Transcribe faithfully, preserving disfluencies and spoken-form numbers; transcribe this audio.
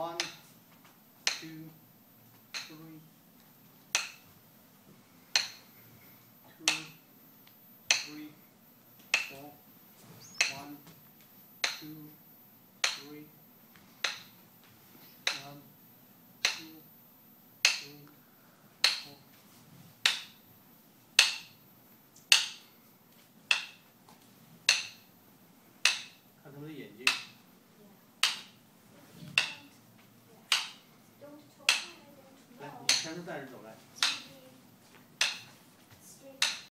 One, two, three, two, three, four. One, two, three. One, two, three, four. 看他们的眼睛。来，你全都带着走来。